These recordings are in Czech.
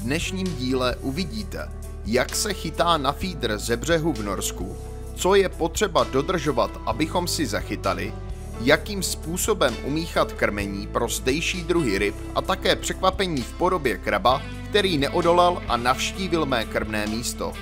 dnešním díle uvidíte, jak se chytá na feeder ze břehu v Norsku, co je potřeba dodržovat, abychom si zachytali, jakým způsobem umíchat krmení pro zdejší druhy ryb a také překvapení v podobě kraba, který neodolal a navštívil mé krmné místo.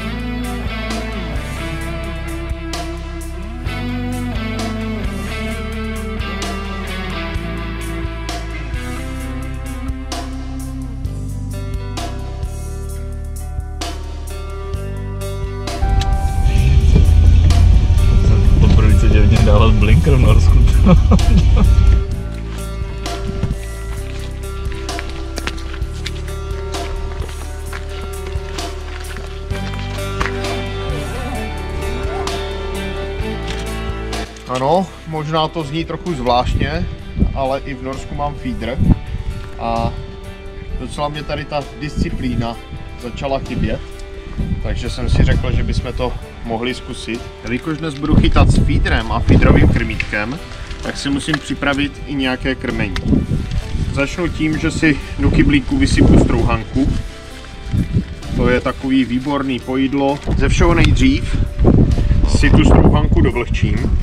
Dávat blinker v Norsku. Ano, možná to zní trochu zvláštně, ale i v Norsku mám feeder a docela mě tady ta disciplína začala chybět, takže jsem si řekl, že bychom to mohli zkusit. Jelikož dnes budu chytat s feederem a feederovým krmítkem, tak si musím připravit i nějaké krmení. Začnu tím, že si do kyblíku vysypu strouhanku. To je takový výborný pojídlo. Ze všeho nejdřív si tu strouhanku dovlhčím.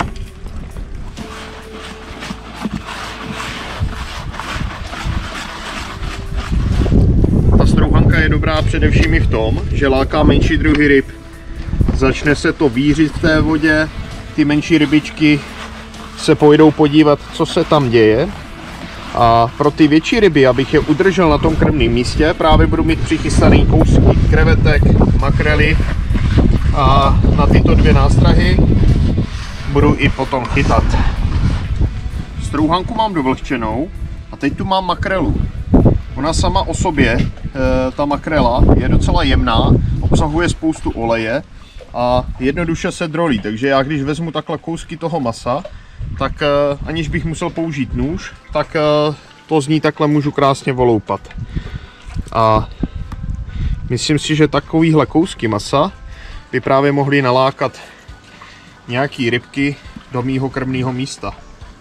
Ta strouhanka je dobrá především i v tom, že láká menší druhy ryb. Začne se to vířit v té vodě, ty menší rybičky se pojedou podívat, co se tam děje. A pro ty větší ryby, abych je udržel na tom krmném místě, právě budu mít přichystaný kousky krevetek, makrely a na tyto dvě nástrahy budu i potom chytat. Strouhanku mám dovlhčenou a teď tu mám makrelu. Ona sama o sobě, ta makrela, je docela jemná, obsahuje spoustu oleje a jednoduše se drolí, takže já když vezmu takhle kousky toho masa, tak aniž bych musel použít nůž, tak to z ní takhle můžu krásně voloupat. A myslím si, že takovýhle kousky masa by právě mohly nalákat nějaký rybky do mýho krmného místa.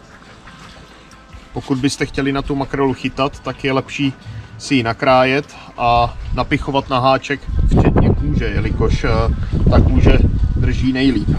Pokud byste chtěli na tu makrelu chytat, tak je lepší si ji nakrájet a napichovat na háček, včetně kůže, jelikož ta kůže drží nejlíp.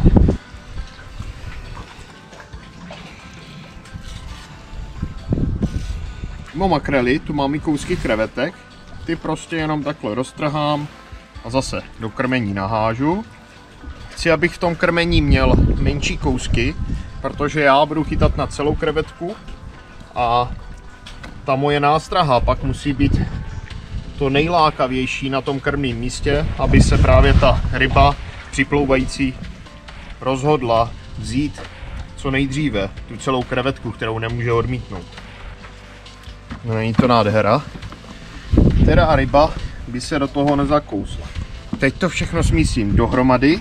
Mimo makrely tu mám i kousky krevetek, ty prostě jenom takhle roztrhám a zase do krmení nahážu. Chci, abych v tom krmení měl menší kousky, protože já budu chytat na celou krevetku a ta moje nástraha pak musí být to nejlákavější na tom krmném místě, aby se právě ta ryba připlouvající rozhodla vzít co nejdříve tu celou krevetku, kterou nemůže odmítnout. No, není to nádhera. Teda ryba by se do toho nezakousla. Teď to všechno smísím dohromady.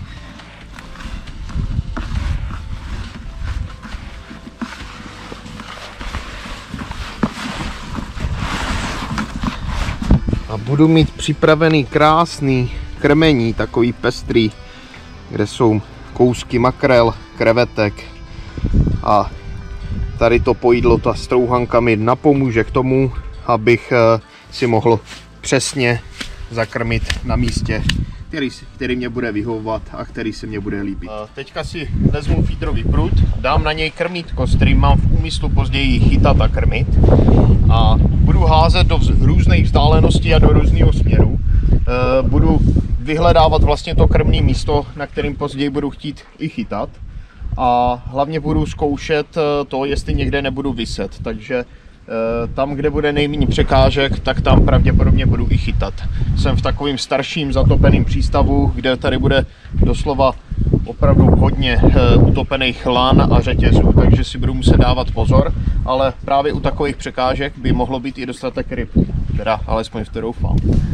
A budu mít připravený krásný krmení, takový pestrý, kde jsou kousky makrel, krevetek a tady to pojídlo, ta strouhanka mi napomůže k tomu, abych si mohl přesně zakrmit na místě, který mě bude vyhovovat a který se mě bude líbit. Teďka si vezmu feederový prut, dám na něj krmítko, s kterým mám v úmyslu později chytat a krmit a budu házet do různých vzdáleností a do různého směru. Budu vyhledávat vlastně to krmné místo, na kterým později budu chtít i chytat. A hlavně budu zkoušet to, jestli někde nebudu viset, takže tam, kde bude nejméně překážek, tak tam pravděpodobně budu i chytat. Jsem v takovém starším zatopeném přístavu, kde tady bude doslova opravdu hodně utopených lan a řetězů, takže si budu muset dávat pozor, ale právě u takových překážek by mohlo být i dostatek ryb, teda alespoň v to doufám.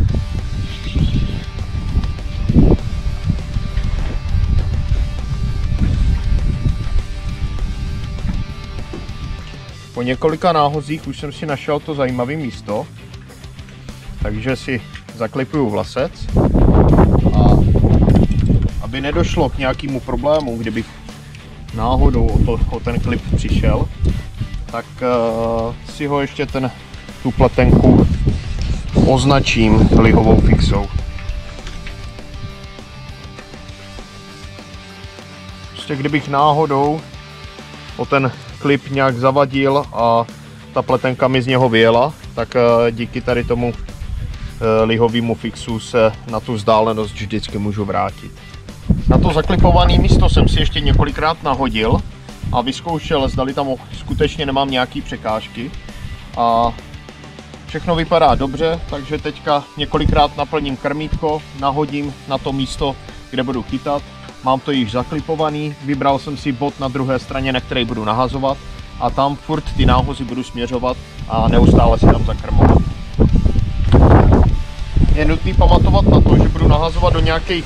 Po několika náhozích už jsem si našel to zajímavé místo, takže si zaklipuju vlasec a aby nedošlo k nějakému problému, kdybych náhodou o ten klip přišel, tak si ho ještě tu pletenku označím lihovou fixou. Prostě kdybych náhodou o ten klip nějak zavadil a ta pletenka mi z něho vyjela, tak díky tady tomu lihovému fixu se na tu vzdálenost vždycky můžu vrátit. Na to zaklipované místo jsem si ještě několikrát nahodil a vyzkoušel, zdali tam skutečně nemám nějaké překážky. A všechno vypadá dobře, takže teďka několikrát naplním krmítko, nahodím na to místo, kde budu chytat. Mám to již zaklipovaný, vybral jsem si bod na druhé straně, na který budu nahazovat a tam furt ty náhozy budu směřovat a neustále si tam zakrmovat. Je nutný pamatovat na to, že budu nahazovat do nějakých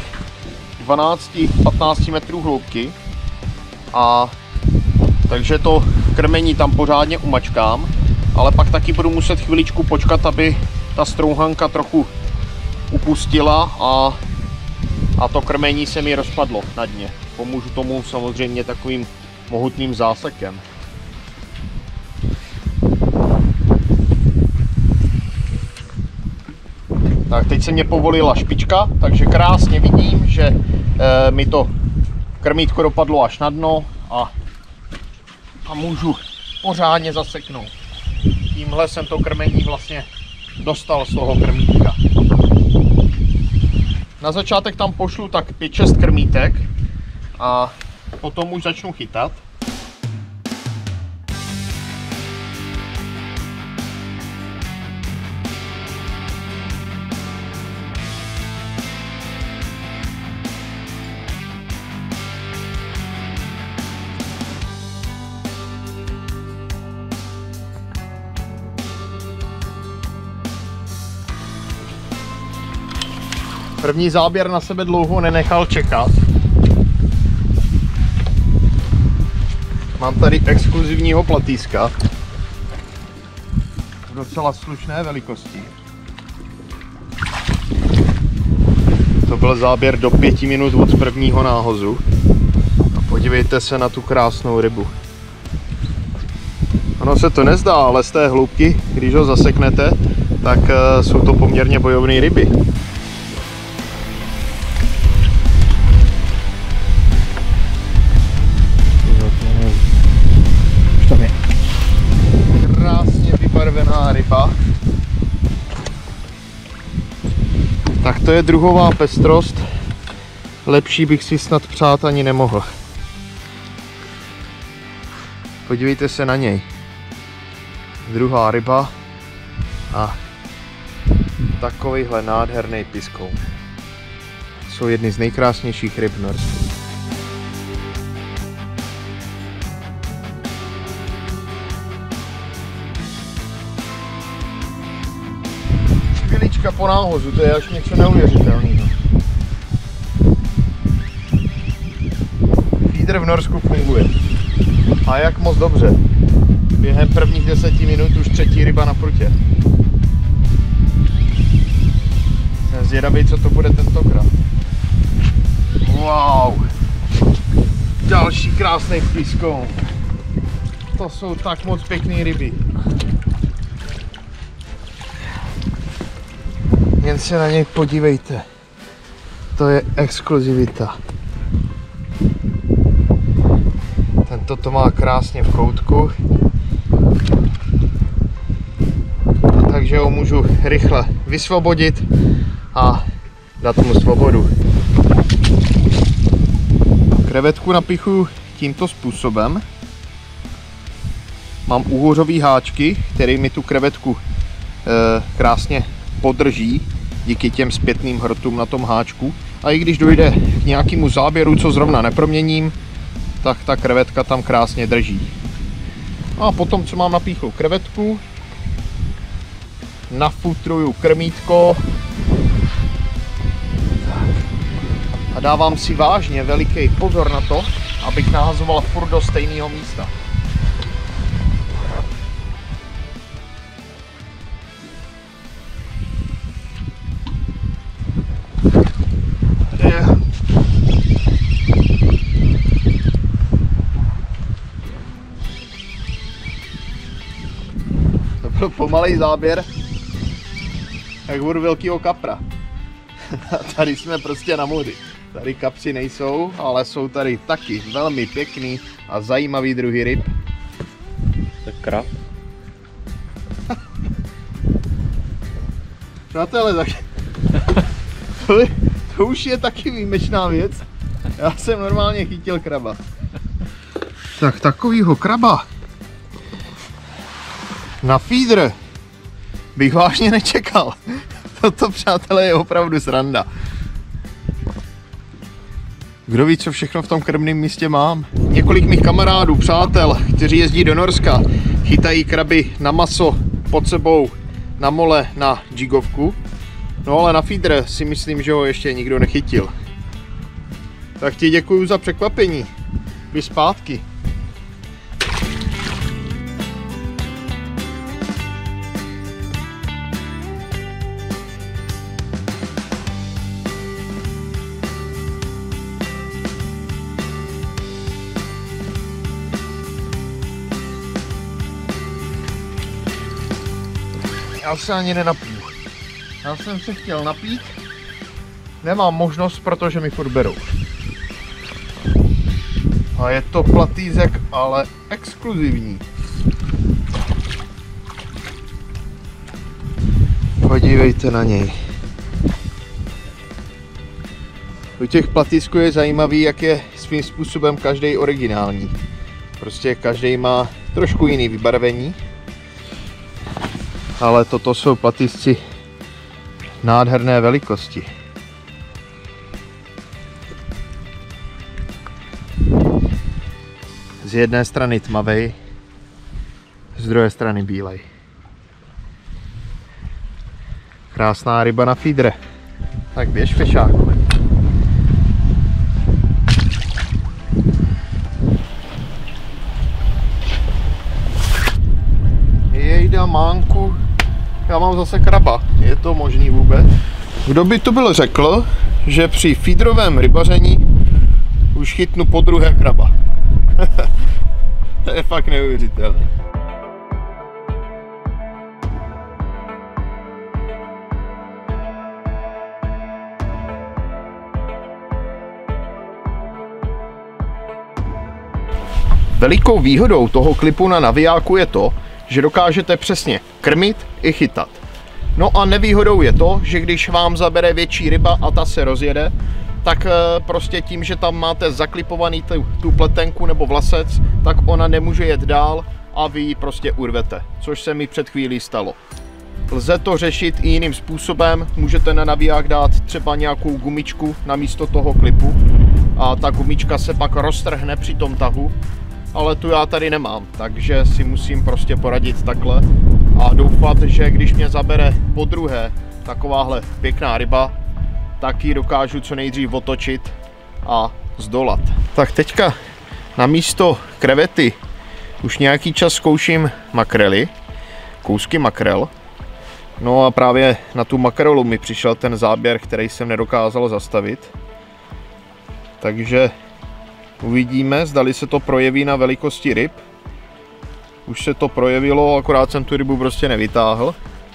12-15 metrů hloubky a takže to krmení tam pořádně umačkám, ale pak taky budu muset chviličku počkat, aby ta strouhanka trochu upustila a to krmení se mi rozpadlo na dně. Pomůžu tomu samozřejmě takovým mohutným zásekem. Tak teď se mě povolila špička, takže krásně vidím, že mi to krmítko dopadlo až na dno a můžu pořádně zaseknout. Tímhle jsem to krmení vlastně dostal z toho krmítka. Na začátek tam pošlu tak 5-6 krmítek a potom už začnu chytat. První záběr na sebe dlouho nenechal čekat. Mám tady exkluzivního platýska. V docela slušné velikosti. To byl záběr do 5 minut od prvního náhozu. A podívejte se na tu krásnou rybu. Ono se to nezdá, ale z té hloubky, když ho zaseknete, tak jsou to poměrně bojovné ryby. Ryba. Tak to je druhová pestrost. Lepší bych si snad přát ani nemohl. Podívejte se na něj. Druhá ryba a takovýhle nádherný piskoun. Jsou jedny z nejkrásnějších ryb v Norsku. Po náhozu, to je až něco neuvěřitelného. Feeder v Norsku funguje. A jak moc dobře. Během prvních 10 minut už 3. ryba na prutě. Jsem zvědavý, co to bude tentokrát. Wow! Další krásný piskoun. To jsou tak moc pěkné ryby. Jen se na něj podívejte. To je exkluzivita. Tento to má krásně v koutku. Takže ho můžu rychle vysvobodit a dát mu svobodu. Krevetku napichu tímto způsobem. Mám úhořový háčky, který mi tu krevetku krásně podrží díky těm zpětným hrtům na tom háčku. A i když dojde k nějakému záběru, co zrovna neproměním, tak ta krevetka tam krásně drží. A potom, co mám napíchlou krevetku, nafutruju krmítko a dávám si vážně veliký pozor na to, abych nahazoval furt do stejného místa. To byl pomalej záběr, jak od velkého kapra. Tady jsme prostě na moři. Tady kapři nejsou, ale jsou tady taky velmi pěkný a zajímavý druhy ryb. Tak krab. Přátelé, tak to už je taky výjimečná věc. Já jsem normálně chytil kraba. Tak takovýho kraba na feeder bych vážně nečekal. Toto, přátelé, je opravdu sranda. Kdo ví, co všechno v tom krmném místě mám? Několik mých kamarádů, přátel, kteří jezdí do Norska, chytají kraby na maso pod sebou, na mole, na jigovku. No ale na feeder si myslím, že ho ještě nikdo nechytil. Tak ti děkuju za překvapení. Vy zpátky. Já se ani nenapiju. Já jsem se chtěl napít. Nemám možnost, protože mi furt berou. A je to platýzek, ale exkluzivní. Podívejte na něj. U těch platýsků je zajímavý, jak je svým způsobem každý originální. Prostě každý má trošku jiný vybarvení. Ale toto jsou platýsci nádherné velikosti. Z jedné strany tmavej, z druhé strany bílej. Krásná ryba na feeder. Tak běž, fešáku. Jejda, mánku. Já mám zase kraba. Je to možný vůbec? Kdo by to byl řekl, že při feederovém rybaření už chytnu podruhé kraba. To je fakt neuvěřitelné. Velikou výhodou toho klipu na navijáku je to, že dokážete přesně krmit i chytat. No a nevýhodou je to, že když vám zabere větší ryba a ta se rozjede, tak prostě tím, že tam máte zaklipovaný tu pletenku nebo vlasec, tak ona nemůže jet dál a vy ji prostě urvete, což se mi před chvílí stalo. Lze to řešit i jiným způsobem, můžete na naviják dát třeba nějakou gumičku na místo toho klipu a ta gumička se pak roztrhne při tom tahu, ale tu já tady nemám, takže si musím prostě poradit takhle a doufat, že když mě zabere podruhé takováhle pěkná ryba, tak ji dokážu co nejdřív otočit a zdolat. Tak teďka na místo krevety už nějaký čas zkouším makrely, kousky makrel. No a právě na tu makrelu mi přišel ten záběr, který jsem nedokázal zastavit. Takže uvidíme, zdali se to projeví na velikosti ryb. Už se to projevilo, akorát jsem tu rybu prostě nevytáhl.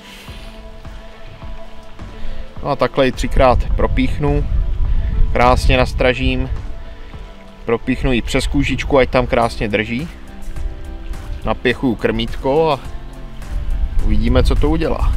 No a takhle ji 3krát propíchnu, krásně nastražím, propíchnu ji přes kůžičku, ať tam krásně drží. Napěchuju krmítko a uvidíme, co to udělá.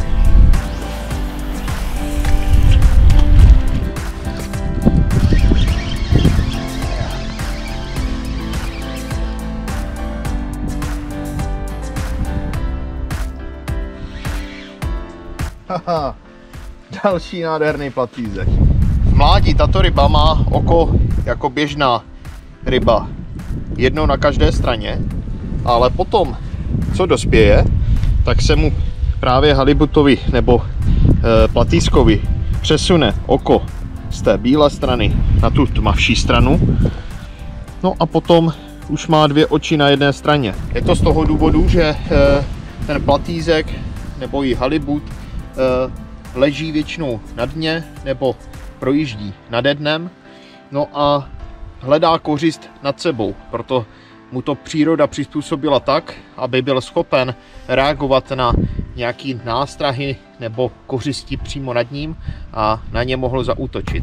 Haha, další nádherný platýzek. V mládí tato ryba má oko jako běžná ryba, jedno na každé straně, ale potom, co dospěje, tak se mu právě halibutovi nebo platýskovi přesune oko z té bílé strany na tu tmavší stranu. No a potom už má 2 oči na jedné straně. Je to z toho důvodu, že ten platýzek nebo i halibut leží většinou na dně nebo projíždí nade dnem, no a hledá kořist nad sebou, proto mu to příroda přizpůsobila tak, aby byl schopen reagovat na nějaký nástrahy nebo kořisti přímo nad ním a na ně mohl zaútočit.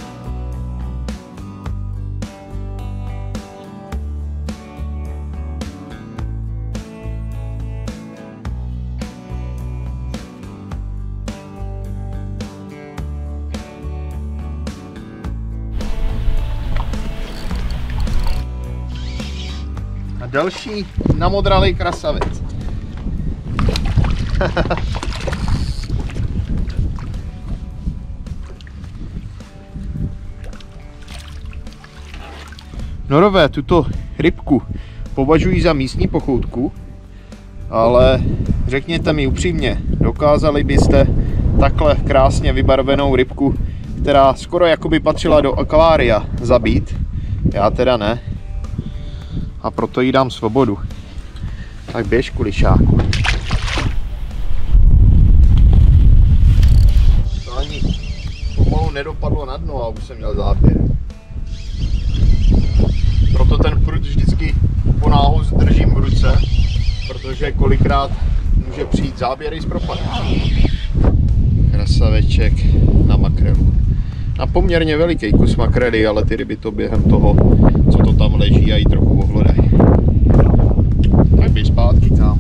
A další namodralý krasavec. Norové tuto rybku považují za místní pochoutku, ale řekněte mi upřímně, dokázali byste takhle krásně vybarvenou rybku, která skoro jakoby patřila do akvária, zabít? Já teda ne. A proto jí dám svobodu. Tak běž, kulišáku. To ani pomalu nedopadlo na dno a už jsem měl záběr. Proto ten prut vždycky po nához držím v ruce, protože kolikrát může přijít záběry z propadu. Krasaveček na makrelu. Na poměrně veliký kus makrely, ale ty ryby to během toho, co to tam leží, a jí trochu ohlodají. Tak běž zpátky, kámo.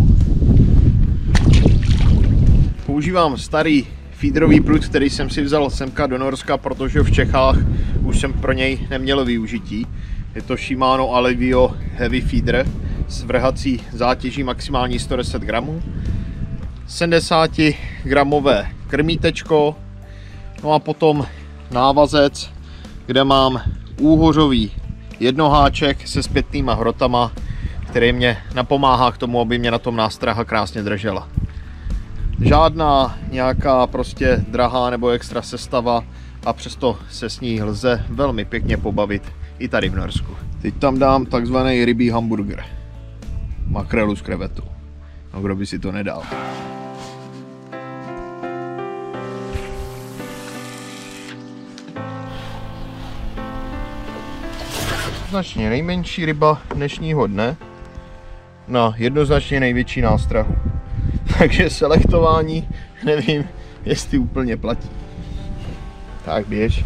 Používám starý feederový prut, který jsem si vzal semka do Norska, protože v Čechách už jsem pro něj neměl využití. Je to Shimano Alevio Heavy Feeder s vrhací zátěží maximální 110 gramů. 70 gramové krmítečko, no a potom návazec, kde mám úhořový jednoháček se zpětnýma hrotama, který mě napomáhá k tomu, aby mě na tom nástraha krásně držela. Žádná nějaká prostě drahá nebo extra sestava a přesto se s ní lze velmi pěkně pobavit i tady v Norsku. Teď tam dám takzvaný rybí hamburger. Makrelu s krevetou. No kdo by si to nedal. Jednoznačně nejmenší ryba dnešního dne na jednoznačně největší nástrahu. Takže selektování nevím, jestli úplně platí. Tak běž.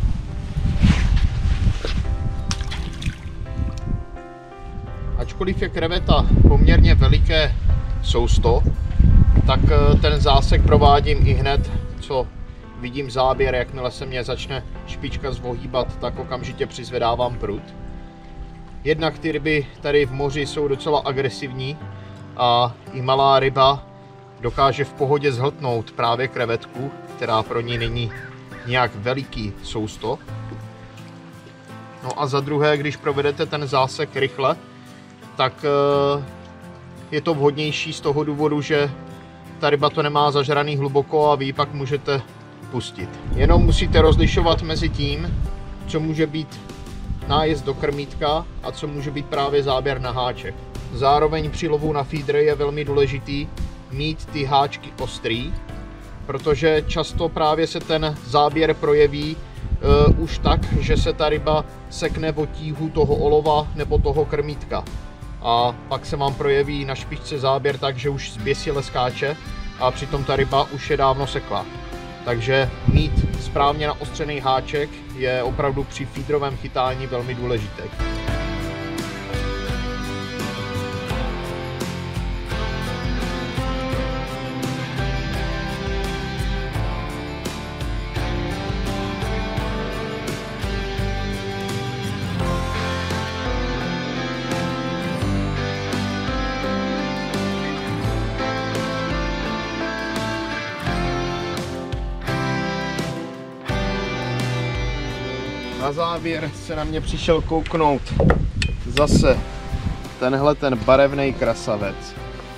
Ačkoliv je kreveta poměrně veliké sousto, tak ten zásek provádím i hned, co vidím záběr. Jakmile se mě začne špička zvohýbat, tak okamžitě přizvedávám prut. Jednak ty ryby tady v moři jsou docela agresivní a i malá ryba dokáže v pohodě zhltnout právě krevetku, která pro ní není nějak veliký sousto. No a za druhé, když provedete ten zásek rychle, tak je to vhodnější z toho důvodu, že ta ryba to nemá zažraný hluboko a vy ji pak můžete pustit. Jenom musíte rozlišovat mezi tím, co může být nájezd do krmítka a co může být právě záběr na háček. Zároveň při lovu na feeder je velmi důležitý mít ty háčky ostrý, protože často právě se ten záběr projeví už tak, že se ta ryba sekne o tíhu toho olova nebo toho krmítka. A pak se vám projeví na špičce záběr tak, že už zběsile skáče a přitom ta ryba už je dávno sekla. Takže mít správně naostřený háček je opravdu při feederovém chytání velmi důležité. Na závěr se na mě přišel kouknout zase tenhle ten barevný krasavec.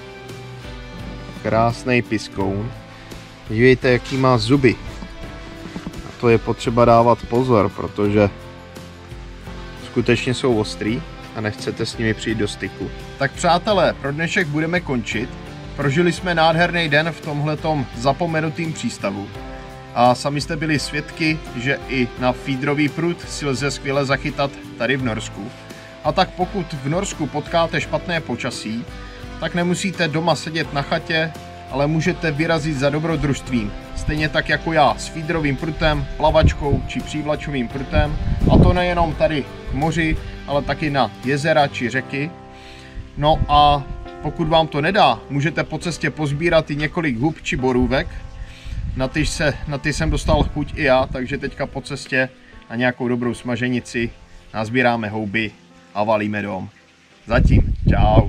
Krásný piskoun. Dívejte, jaký má zuby. Na to je potřeba dávat pozor, protože skutečně jsou ostrý a nechcete s nimi přijít do styku. Tak přátelé, pro dnešek budeme končit. Prožili jsme nádherný den v tomhletom zapomenutém přístavu. A sami jste byli svědky, že i na feederový prut si lze skvěle zachytat tady v Norsku. A tak pokud v Norsku potkáte špatné počasí, tak nemusíte doma sedět na chatě, ale můžete vyrazit za dobrodružstvím. Stejně tak jako já, s feederovým prutem, plavačkou či přívlačovým prutem. A to nejenom tady v moři, ale taky na jezera či řeky. No a pokud vám to nedá, můžete po cestě pozbírat i několik hub či borůvek. Na ty jsem dostal chuť i já, takže teďka po cestě na nějakou dobrou smaženici nazbíráme houby a valíme dom. Zatím, čau.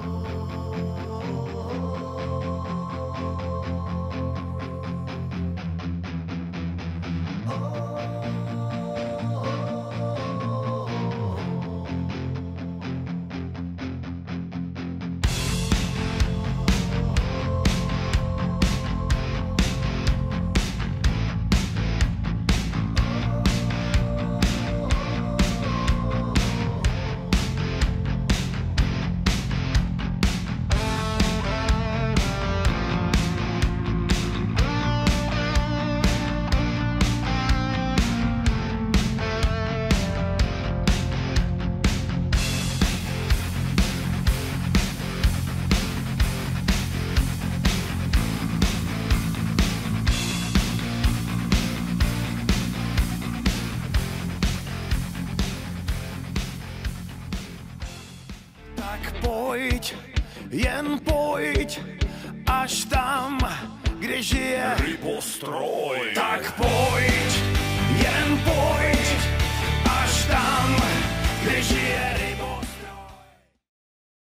Tak pojď, jen pojď, až tam, kde žije rybostroj. Tak pojď, jen pojď.